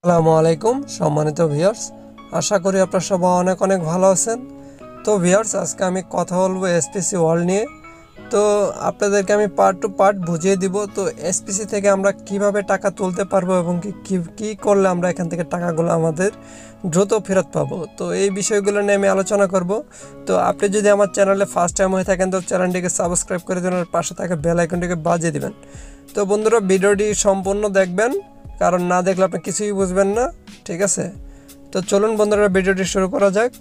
আসসালামু আলাইকুম সম্মানিত ভিউয়ার্স, আশা করি আপনারা সবাই অনেক অনেক ভালো আছেন। তো ভিউয়ার্স, আজকে আমি কথা বলবো এসপিসি ওয়ার্ল্ড নিয়ে। তো আপনাদেরকে আমি পার্ট টু পার্ট বুঝিয়ে দিব তো এসপিসি থেকে আমরা কিভাবে টাকা তুলতে পারবো এবং কি করলে আমরা এখান থেকে টাকাগুলো আমাদের দ্রুত ফেরত পাবো। তো এই বিষয়গুলো নিয়ে আমি আলোচনা করব। তো আপনি যদি আমার চ্যানেলে ফার্স্ট টাইম হয়ে থাকেন তো চ্যানেলটিকে সাবস্ক্রাইব করে দেবেন আর পাশে থাকা বেল আইকনটিকে বাজিয়ে দিবেন। তো বন্ধুরা, ভিডিওটি সম্পূর্ণ দেখবেন, কারণ না দেখলে আপনি কিছুই বুঝবেন না, ঠিক আছে? তো চলুন বন্ধুরা, ভিডিওটি শুরু করা যাক।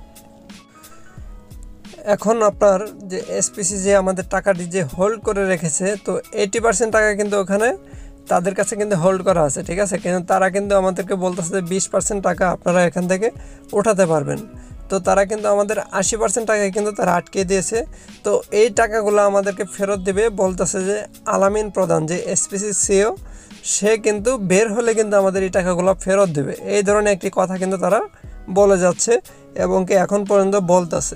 এখন আপনার যে এসপিসি যে আমাদের টাকাটি যে হোল্ড করে রেখেছে, তো 80% টাকা কিন্তু ওখানে তাদের কাছে কিন্তু হোল্ড করা আছে, ঠিক আছে? কিন্তু তারা কিন্তু আমাদেরকে বলতেছে যে 20% টাকা আপনারা এখান থেকে উঠাতে পারবেন। তো তারা কিন্তু আমাদের 80% টাকায় কিন্তু তারা আটকে দিয়েছে। তো এই টাকাগুলো আমাদেরকে ফেরত দেবে বলতেছে যে আলামিন প্রধান, যে এসপিসি সিও, সে কিন্তু বের হলে কিন্তু আমাদের এই টাকাগুলো ফেরত দেবে, এই ধরনের একটি কথা কিন্তু তারা বলে যাচ্ছে এবং কি এখন পর্যন্ত বলতেছে।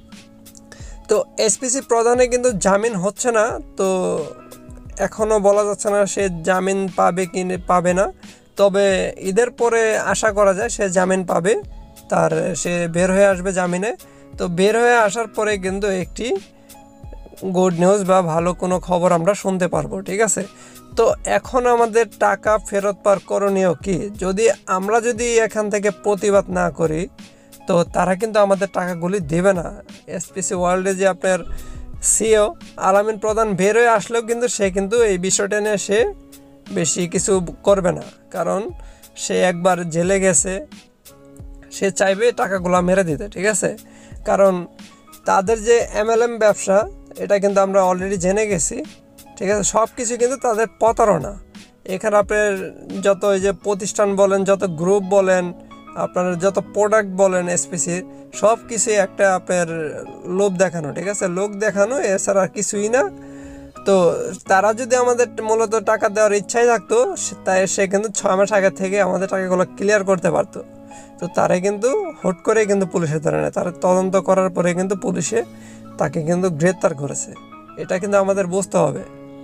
তো এসপিসি প্রধানে কিন্তু জামিন হচ্ছে না, তো এখনও বলা যাচ্ছে না সে জামিন পাবে কি পাবে না। তবে ঈদের পরে আশা করা যায় সে জামিন পাবে, সে বের হয়ে আসবে জামিনে। তো বের হয়ে আসার পরে কিন্তু একটি গুড নিউজ বা ভালো কোনো খবর আমরা শুনতে পারবো, ঠিক আছে? তো এখন আমাদের টাকা ফেরত পাওয়ার করণীয় কি? আমরা যদি এখান থেকে প্রতিবাদ না করি তো তারা কিন্তু আমাদের টাকাগুলি দেবে না। এসপিসি ওয়ার্ল্ডে যে আপনার সিও আলামিন প্রধান বের হয়ে আসলেও কিন্তু সে কিন্তু এই বিষয়টা নিয়ে সে বেশি কিছু করবে না, কারণ সে একবার জেলে গেছে, সে চাইবে টাকাগুলো মেরে দিতে, ঠিক আছে? কারণ তাদের যে এমএলএম ব্যবসা, এটা কিন্তু আমরা অলরেডি জেনে গেছি, ঠিক আছে? সব কিছু কিন্তু তাদের প্রতারণা। এখানে আপনার যত এই যে প্রতিষ্ঠান বলেন, যত গ্রুপ বলেন, আপনার যত প্রোডাক্ট বলেন এসপিসির, সব কিছুই একটা আপনার লোভ দেখানো, ঠিক আছে? লোক দেখানো, এছাড়া আর কিছুই না। তো তারা যদি আমাদের মূলত টাকা দেওয়ার ইচ্ছাই থাকতো, তাই সে কিন্তু 6 মাস আগে থেকে আমাদের টাকাগুলো ক্লিয়ার করতে পারতো। তো তারা কিন্তু হুট করে কিন্তু পুলিশে ধরে নেয়, তারা তদন্ত করার পরে কিন্তু পুলিশে তাকে কিন্তু গ্রেপ্তার করেছে। এটা কিন্তু আমাদের বুঝতে হবে।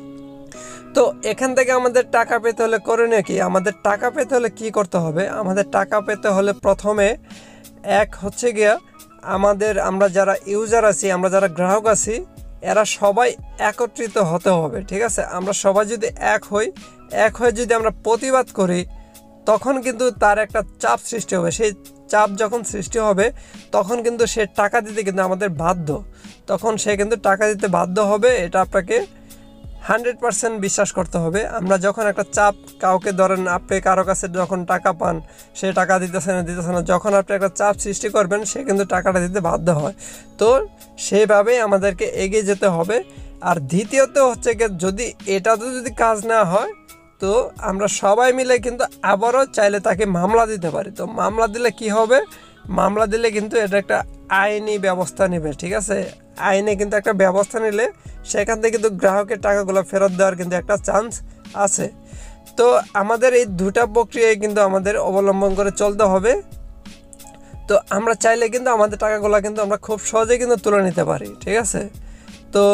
তো এখান থেকে আমাদের টাকা পেতে হলে করণীয় কি? আমাদের টাকা পেতে হলে কি করতে হবে? আমাদের টাকা পেতে হলে প্রথমে হচ্ছে গিয়া আমরা যারা ইউজার আছি, আমরা যারা গ্রাহক আছি, এরা সবাই একত্রিত হতে হবে, ঠিক আছে? আমরা সবাই যদি এক হয়ে যদি আমরা প্রতিবাদ করি, তখন কিন্তু তার একটা চাপ সৃষ্টি হবে। সেই চাপ যখন সৃষ্টি হবে তখন কিন্তু সে টাকা দিতে কিন্তু আমাদের বাধ্য, তখন সে কিন্তু টাকা দিতে বাধ্য হবে। এটা আপনাকে 100% বিশ্বাস করতে হবে। আমরা যখন একটা চাপ, কাউকে ধরেন আপনি কারো কাছে যখন টাকা পান, সে টাকা দিতেছে না, যখন আপনি একটা চাপ সৃষ্টি করবেন সে কিন্তু টাকাটা দিতে বাধ্য হয়। তো সেইভাবেই আমাদেরকে এগিয়ে যেতে হবে। আর দ্বিতীয়ত হচ্ছে কি, যদি কাজ না হয় তো আমরা সবাই মিলে কিন্তু আবারও চাইলে তাকে মামলা দিতে পারি। তো মামলা দিলে কি হবে? মামলা দিলে কিন্তু এটা একটা আইনি ব্যবস্থা নেবে, ঠিক আছে? আইনে কিন্তু একটা ব্যবস্থা নিলে সেখান থেকে কিন্তু গ্রাহকের টাকাগুলো ফেরত দেওয়ার কিন্তু একটা চান্স আছে। তো আমাদের এই দুটা প্রক্রিয়ায় কিন্তু আমাদের অবলম্বন করে চলতে হবে। তো আমরা চাইলে কিন্তু আমাদের টাকাগুলো কিন্তু আমরা খুব সহজে কিন্তু তুলে নিতে পারি, ঠিক আছে? তো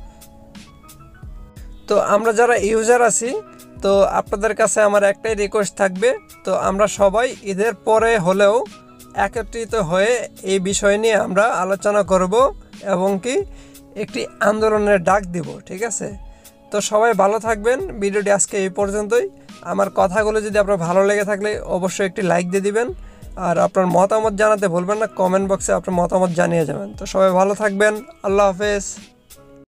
তো আমরা যারা ইউজার আছি, তো আপনাদের কাছে আমার একটাই রিকোয়েস্ট থাকবে, তো আমরা সবাই ঈদের পরে হলেও একত্রিত হয়ে এই বিষয় নিয়ে আমরা আলোচনা করব এবং কি একটি আন্দোলনের ডাক দিব, ঠিক আছে? তো সবাই ভালো থাকবেন। ভিডিওটি আজকে এই পর্যন্তই। আমার কথাগুলো যদি আপনার ভালো লেগে থাকলে অবশ্যই একটি লাইক দিয়ে দিবেন, আর আপনার মতামত জানাতে ভুলবেন না, কমেন্ট বক্সে আপনার মতামত জানিয়ে যাবেন। তো সবাই ভালো থাকবেন। আল্লাহ হাফেজ।